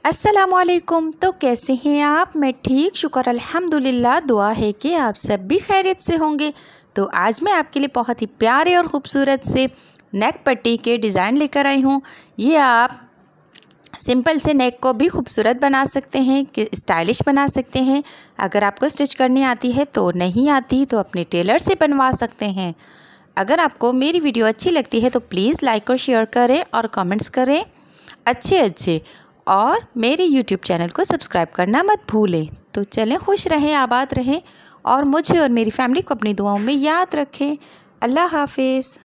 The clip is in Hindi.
अस्सलामुअलैकुम। तो कैसे हैं आप? मैं ठीक, शुक्र अल्हम्दुलिल्लाह। दुआ है कि आप सब भी खैरियत से होंगे। तो आज मैं आपके लिए बहुत ही प्यारे और ख़ूबसूरत से नेक पट्टी के डिज़ाइन लेकर आई हूँ। ये आप सिंपल से नेक को भी खूबसूरत बना सकते हैं, कि स्टाइलिश बना सकते हैं। अगर आपको स्टिच करनी आती है तो नहीं आती तो अपने टेलर से बनवा सकते हैं। अगर आपको मेरी वीडियो अच्छी लगती है तो प्लीज़ लाइक और शेयर करें और कमेंट्स करें अच्छे और मेरे यूट्यूब चैनल को सब्सक्राइब करना मत भूलें। तो चलें, खुश रहें, आबाद रहें और मुझे और मेरी फैमिली को अपनी दुआओं में याद रखें। अल्लाह हाफिज़।